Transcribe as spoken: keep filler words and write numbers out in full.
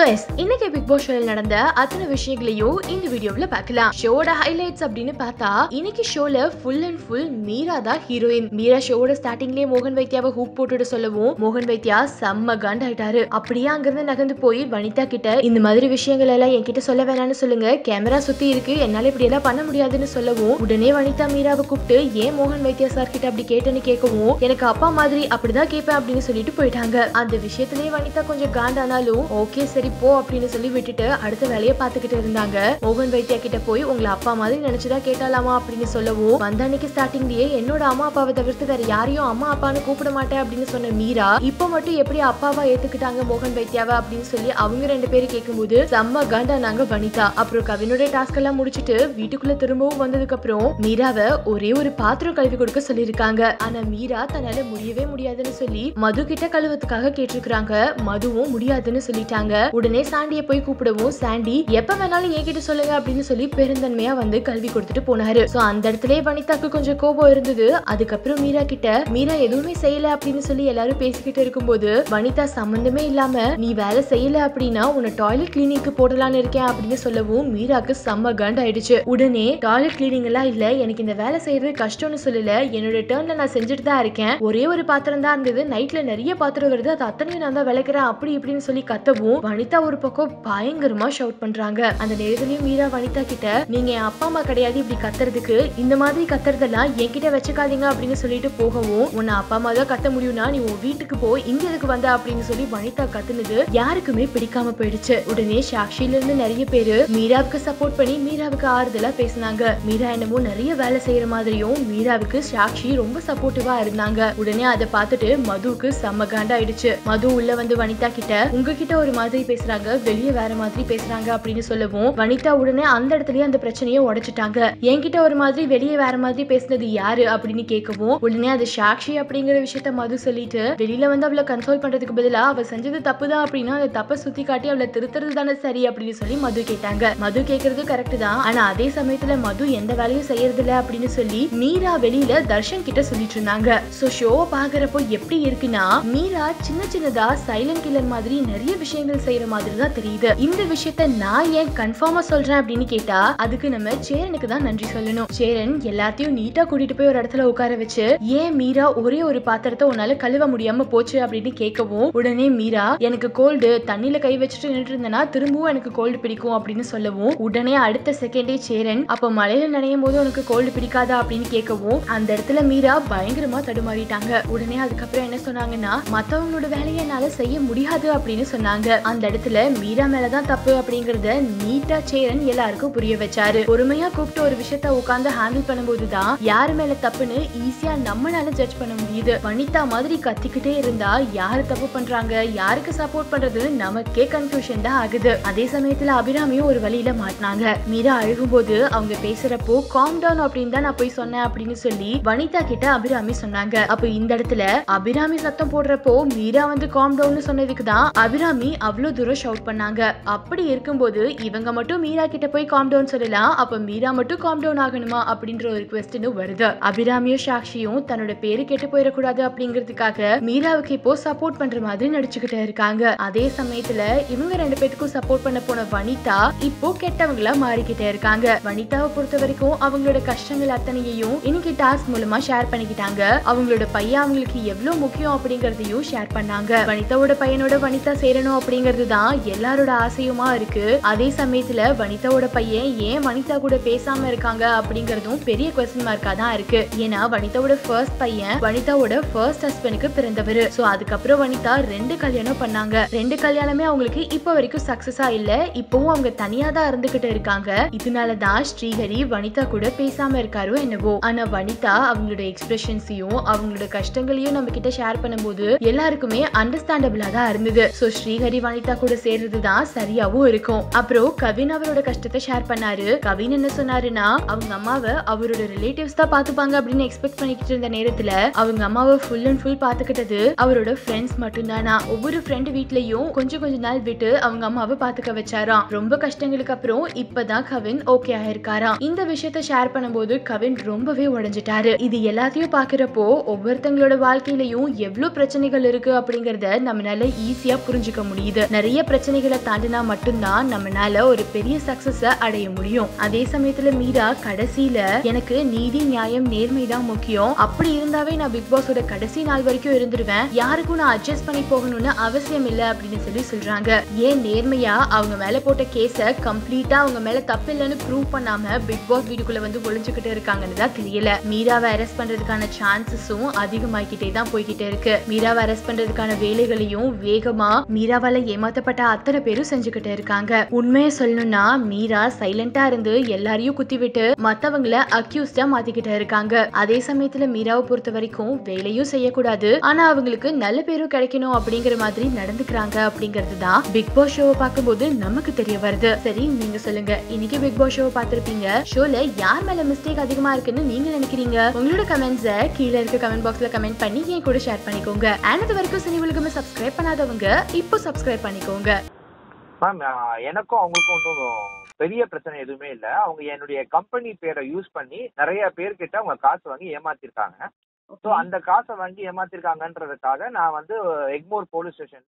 S இன்னைக்கு big pass ஷோல நடந்த அத்தனை விஷயங்களையும் இந்த வீடியோல பார்க்கலாம். ஷோட ஹைலைட்ஸ் அப்படின்னு பார்த்தா இன்னைக்கு ஷோல ஃபுல் அண்ட் ஃபுல் மீரா தான் ஹீரோயின். மீரா ஷோட ஸ்டார்டிங்லயே மோகன் வைத்தியாவை ஹூக் போட்டுட்டு சொல்லவும் மோகன் வைத்தியா செம்ம காண்ட் ஆயிட்டாரு. அப்படியே அங்கிருந்து நகர்ந்து போய் வனிதா கிட்ட இந்த மாதிரி விஷயங்கள் எல்லாம் என்கிட்ட சொல்ல வேணாம்னு சொல்லுங்க, கேமரா சுத்தி இருக்கு, என்னால இப்படி எல்லாம் பண்ண முடியாதுன்னு சொல்லவும் உடனே வனிதா மீராவை கூப்பிட்டு ஏன் மோகன் வைத்தியா சார் கிட்ட அப்படி கேட்டேன்னு கேட்கவும் எனக்கு அப்பா மாதிரி அப்படிதான் கேட்பேன் அப்படின்னு சொல்லிட்டு போயிட்டாங்க. அந்த விஷயத்திலேயே வனிதா கொஞ்சம் காண்டானாலும் ஓகே சரி போ அப்படின்னு சொல்லி விட்டுட்டு அடுத்த வேலையை பார்த்துக்கிட்டு இருந்தாங்க. மோகன் வைத்தியா கிட்ட போய் உங்களை அப்பா மாதிரி நினைச்சுதான் கேட்டாலாமா அப்படின்னு சொல்லவும் வந்த அன்னைக்கு ஸ்டார்டிங்லயே என்னோட அம்மா அப்பாவை தவிர்த்து வேற யாரையும் அம்மா அப்பான்னு கூப்பிட மாட்டேன் அப்படின்னு சொன்ன மீரா இப்ப மட்டும் எப்படி அப்பாவா ஏத்துக்கிட்டாங்க மோகன் வைத்தியாவா அப்படின்னு சொல்லி அவங்க ரெண்டு பேரும் கேட்கும்போது செம்ம காண்டானாங்க வனிதா. அப்புறம் கவினோட டாஸ்க் எல்லாம் முடிச்சுட்டு வீட்டுக்குள்ள திரும்பவும் வந்ததுக்கு அப்புறம் மீராவை ஒரே ஒரு பாத்திரம் கழுவி கொடுக்க சொல்லிருக்காங்க. ஆனா மீரா தன்னால முடியவே முடியாதுன்னு சொல்லி மது கிட்ட கழுவத்துக்காக கேட்டிருக்காங்க. மதுவும் முடியாதுன்னு சொல்லிட்டாங்க. உடனே சாண்டிய போய் கூப்பிடவும் சாண்டி எப்ப வேணாலும் என்கிட்ட சொல்லுங்க அப்படின்னு சொல்லி பெருந்தன்மையா வந்து கல்வி கொடுத்துட்டு போனாரு. சோ அந்த இடத்துல வனிதாக்கு கொஞ்சம் கோபம் இருந்தது. அதுக்கப்புறம் மீரா கிட்ட மீரா எதுவுமே செய்யல அப்படின்னு சொல்லி எல்லாரும் பேசிக்கிட்டு இருக்கும்போது வனிதா சம்பந்தமே இல்லாம நீ வேலை செய்யல அப்படின்னா உன்னை டாய்லெட் கிளீனிங்க்கு போடலான்னு இருக்கேன் அப்படின்னு சொல்லவும் மீராக்கு செம்ம கண்ட் ஆயிடுச்சு. உடனே டாய்லெட் கிளீனிங் எல்லாம் இல்ல, எனக்கு இந்த வேலை செய்யறது கஷ்டம்னு சொல்லல, என்னோட டர்ன்ல நான் செஞ்சுட்டு தான் இருக்கேன், ஒரே ஒரு பாத்திரம் தான் இருந்தது, நைட்ல நிறைய பாத்திரம் வருது, அது அத்தனையும் நான் தான் விளக்குறேன் அப்படி இப்படின்னு சொல்லி கத்தவும் வனிதா ஒரு பக்கம் பயங்கரமா ஷவுட் பண்றாங்க. அந்த நேரத்திலயும் மீரா வனிதா கிட்ட நீங்க என் அப்பா அம்மா கிடையாது இப்படி கத்துறதுக்கு, இந்த மாதிரி கத்துறதெல்லாம் என்கிட்ட வச்சுக்காதீங்க அப்படின்னு சொல்லிட்டு போகவும் உன்னை அப்பா அம்மா தான் கத்த முடியும்னா நீ உன் வீட்டுக்கு போ, இங்க எதுக்கு வந்த அப்படின்னு சொல்லி வனிதா கத்துனது யாருக்குமே பிடிக்காம போயிடுச்சு. உடனே சாக்ஷில இருந்து நிறைய பேரு மீராவுக்கு சப்போர்ட் பண்ணி மீராவுக்கு ஆறுதலா பேசினாங்க. மீரா என்னமோ நிறைய வேலை செய்யற மாதிரியும் மீராவுக்கு சாக்ஷி ரொம்ப சப்போர்ட்டிவா இருந்தாங்க. உடனே அதை பார்த்துட்டு மதுவுக்கு செம்ம காண்டாயிடுச்சு. மது உள்ள வந்து வனிதா கிட்ட உங்ககிட்ட ஒரு மாதிரி பேசுறாங்க, வெளியே வேற மாதிரி பேசுறாங்க அப்படின்னு சொல்லவும் வனிதா உடனே அந்த இடத்துலயே அந்த பிரச்சனையை உடைச்சிட்டாங்க. என்கிட்ட ஒரு மாதிரி வெளியே வேற மாதிரி பேசுனது யாரு அப்படின்னு கேட்கவும் உடனே அது சாக்ஷி அப்படிங்கிற விஷயத்த மது சொல்லிட்டு வெளியில வந்து அவளை கன்சோல் பண்றதுக்கு பதிலா அவ செஞ்சது தப்புதான் அப்படின்னா அந்த தப்பை சுத்தி காட்டி அவளை திருத்துறது தானே சரி அப்படின்னு சொல்லி மது கேட்டாங்க. மது கேட்கறது கரெக்ட் தான், ஆனா அதே சமயத்துல மது எந்த வேலையும் செய்யறது இல்ல அப்படின்னு சொல்லி மீரா வெளியில தர்ஷன் கிட்ட சொல்லிட்டு இருந்தாங்க. சோ ஷோ பாக்குறப்போ எப்படி இருக்குன்னா மீரா சின்ன சின்னதா சைலண்ட் கில்லர் மாதிரி நிறைய விஷயங்கள் செய்யற மாதிரி தான் தெரியுது. இந்த விஷயத்த நான் ஏன் கன்ஃபார்மா சொல்றேன் அப்படின்னு கேட்டா அதுக்கு நம்ம சேரனுக்கு தான் நன்றி சொல்லணும். சேரன் எல்லாத்தையும் நீட்டா கூட்டிட்டு போய் ஒரு இடத்துல உட்கார வச்சு ஏன் மீரா ஒரே ஒரு பாத்திரத்தை உன்னால கழுவ முடியாம போச்சு அப்படின்னு கேட்கவும் உடனே மீரா எனக்கு கோல்டு, தண்ணியில கை வச்சுட்டு நின்று இருந்தேன்னா திரும்பவும் எனக்கு கோல்டு பிடிக்கும் அப்படின்னு சொல்லவும் உடனே அடுத்த செகண்டே சேரன் அப்ப மழையில நனையும் போது உனக்கு கோல்டு பிடிக்காதா அப்படின்னு கேட்கவும் அந்த இடத்துல மீரா பயங்கரமா தடுமாறிட்டாங்க. உடனே அதுக்கப்புறம் என்ன சொன்னாங்கன்னா மத்தவங்களோட வேலையை என்னால செய்ய முடியாது அப்படின்னு சொன்னாங்க. அந்த இடத்துல மீரா மேலதான் தப்பு அப்படிங்கறத நீட்டா சேரன் எல்லாருக்கும் புரிய வச்சாரு. பொறுமையா கூப்பிட்டு ஒரு விஷயத்த உட்கார்ந்து ஹேண்டில் பண்ணும்போதுதான் யாரு மேல தப்புன்னு ஈஸியா நம்மளால ஜட்ஜ் பண்ண முடியுது. வனிதா மாதிரி கத்திக்கிட்டே இருந்தா யாரு தப்பு பண்றாங்க யாருக்கு சப்போர்ட் பண்றதுன்னு நமக்கே கன்ஃபியூஷன் தான் ஆகுது. அதே சமயத்துல அபிராமியும் ஒரு வழியில மாட்டினாங்க. மீரா அழுகும் போது அவங்க பேசுறப்போ காம் டவுன் அப்படின்னு தான் நான் போய் சொன்னேன் அப்படின்னு சொல்லி வனிதா கிட்ட அபிராமி சொன்னாங்க. அப்ப இந்த இடத்துல அபிராமி சத்தம் போடுறப்போ மீரா வந்து காம் டவுன் சொன்னதுக்கு தான் அபிராமி அவ்வளவு தூரம் ஷவுட் பண்ணாங்க. அப்படி இருக்கும்போது இவங்க மட்டும் மீரா கிட்ட போய் காம் டவுன் சொல்லலாம், அப்ப மீரா மட்டும் காம் டவுன் ஆகணுமா அப்படின்ற ஒரு क्वेश्चन வருது. அபிராமியும் சாக்ஷியும் தன்னோட பேரு கெட்டு போயிடக்கூடாது அப்படிங்கிறதுக்காக மீராவுக்கு இப்போ சப்போர்ட் பண்ற மாதிரி நடிச்சுக்கிட்டே இருக்காங்க. அதே சமயத்துல இவங்க ரெண்டு பேருக்கும் சப்போர்ட் பண்ண போன வனிதா இப்போ கெட்டவங்களா மாறிக்கிட்டே இருக்காங்க. வனிதாவை பொறுத்த வரைக்கும் அவங்களோட கஷ்டங்கள் அத்தனையையும் இன்னைக்கு டாஸ்க் மூலமா ஷேர் பண்ணிக்கிட்டாங்க. அவங்களோட பையன் அவங்களுக்கு எவ்வளவு முக்கியம் அப்படிங்கறதையும் ஷேர் பண்ணாங்க. வனிதாவோட பையனோட வனிதா சேரணும் அப்படிங்கிறது தான் எல்லாரோட ஆசையுமா இருக்கு. அதே சமயத்துல வனிதாவோட பையன் ஏன் வனிதா கூட பேசாம இருக்காங்க அப்படிங்கறதும் பெரிய क्वेश्चन மார்க்கா தான் இருக்கு. ஏன்னா வனிதாவோட ஃபர்ஸ்ட் பையன் வனிதாவோட ஃபர்ஸ்ட் ஹஸ்பண்டுக்கு பிறந்தவர். சோ அதுக்கப்புறம் வனிதா ரெண்டு கல்யாணம் பண்ணாங்க. ரெண்டு கல்யாணமே அவங்களுக்கு இப்ப வரைக்கும் சக்சஸா இல்ல. இப்பவும் அவங்க தனியா தான் இருந்துகிட்டு இருக்காங்க. இதனாலதான் ஸ்ரீஹரி வனிதா கூட பேசாம இருக்காரோ என்னவோ. ஆனா வனிதா அவங்களோட எக்ஸ்பிரஷன்ஸையும் அவங்களோட கஷ்டங்களையும் நம்ம கிட்ட ஷேர் பண்ணும்போது எல்லாருக்குமே அண்டர்ஸ்டாண்டபிளா தான் இருந்தது. சோ ஸ்ரீஹரி வனிதா கூட சேர்றதுதான் சரியாவும் இருக்கும். அப்புறம் கவின் அவரோட கஷ்டத்தை ஷேர் பண்ணாரு. கவின் என்ன சொன்னாருன்னா அவங்க அம்மாவை அவரோட ரிலேட்டிவ்ஸ் தான் பாத்துப்பாங்க அப்படின்னு எக்ஸ்பெக்ட் பண்ணிக்கிட்டு இருந்த நேரத்துல அவங்க அம்மாவை ஃபுல் அண்ட் ஃபுல் பாத்துக்கிட்டது அவரோட ஃப்ரெண்ட்ஸ் மட்டும் தானா. ஒவ்வொரு ஃப்ரெண்ட் வீட்லயும் கொஞ்சம் கொஞ்ச நாள் விட்டு அவங்க அம்மாவை பாத்துக்க வச்சாராம். ரொம்ப கஷ்டங்களுக்கு அப்புறம் இப்பதான் கவின் ஓகே ஆயிருக்காராம். இந்த விஷயத்த ஷேர் பண்ணும்போது கவின் ரொம்பவே உடைஞ்சிட்டாரு. இது எல்லாத்தையும் பாக்குறப்போ ஒவ்வொருத்தங்களோட வாழ்க்கையிலயும் எவ்வளவு பிரச்சனைகள் இருக்கு அப்படிங்கறத நம்மளால ஈஸியா புரிஞ்சுக்க முடியுது. நிறைய நிறைய பிரச்சனைகளை தாண்டினா மட்டும்தான் நம்மளால ஒரு பெரிய சக்சஸ் அடைய முடியும். அதே சமயத்துல மீரா கடைசியில எனக்கு நீதி நியாயம் நேர்மை தான் முக்கியம், அப்படி இருந்தாவே நான் பிக் பாஸோட கடைசி நாள் வரைக்கும் இருந்துருவேன், யாருக்கும் நான் அட்ஜஸ்ட் பண்ணி போகணும்னு அவசியம் இல்ல அப்படின்னு சொல்லி சொல்றாங்க. ஏன் நேர்மையா அவங்க மேல போட்ட கேஸ கம்ப்ளீட்டா அவங்க மேல தப்பு இல்லைன்னு ப்ரூவ் பண்ணாம பிக் பாஸ் வீட்டுக்குள்ள வந்து ஒளிஞ்சுக்கிட்டு இருக்காங்கன்னு தான் தெரியல. மீராவை அரெஸ்ட் பண்றதுக்கான சான்சஸும் அதிகமாகிட்டே தான் போய்கிட்டே இருக்கு. மீராவை அரெஸ்ட் பண்றதுக்கான வேலைகளையும் வேகமா மீராவால ஏமாத்தப்பட்ட அத்தனை பேரும் செஞ்சுக்கிட்டு இருக்காங்க. உண்மையை சொல்லணும்னா மீரா சைலண்டா இருந்து எல்லாரையும் குத்தி விட்டு மத்தவங்கள அக்யூஸ்டா மாத்திக்கிட்டு இருக்காங்க. அதே சமயத்துல மீராவை பொறுத்த வரைக்கும் வேலையும் செய்யக்கூடாது, ஆனா அவங்களுக்கு நல்ல பேரும் கிடைக்கணும் அப்படிங்கிற மாதிரி நடந்துக்கிறாங்க அப்படிங்கிறது தான் பிக் பாஸ் ஷோவை பார்க்கும்போது நமக்கு தெரிய வருது. சரி, நீங்க சொல்லுங்க, இன்னைக்கு பிக் பாஸ் ஷோவை பார்த்திருப்பீங்க, ஷோல யார் மேல மிஸ்டேக் அதிகமா இருக்குன்னு நீங்க நினைக்கிறீங்க? உங்களோட கமெண்ட்ஸை கீழே இருக்க கமெண்ட் பாக்ஸ்ல கமெண்ட் பண்ணி என் கூட ஷேர் பண்ணிக்கோங்க. அண்ட் இது வரைக்கும் சினி உலகமே சப்ஸ்கிரைப் பண்ணாதவங்க இப்போ சப்ஸ்கிரைப் பண்ணிக்கோங்க. மேம், எனக்கும் அவங்களுக்கும் ஒன்றும் பெரிய பிரச்சனை எதுவுமே இல்ல. அவங்க என்னுடைய கம்பெனி பேரை யூஸ் பண்ணி நிறைய பேர்கிட்ட அவங்க காசு வாங்கி ஏமாத்திருக்காங்க. ஸோ அந்த காசை வாங்கி ஏமாத்திருக்காங்கன்றதுக்காக நான் வந்து எக்மோர் போலீஸ் ஸ்டேஷன்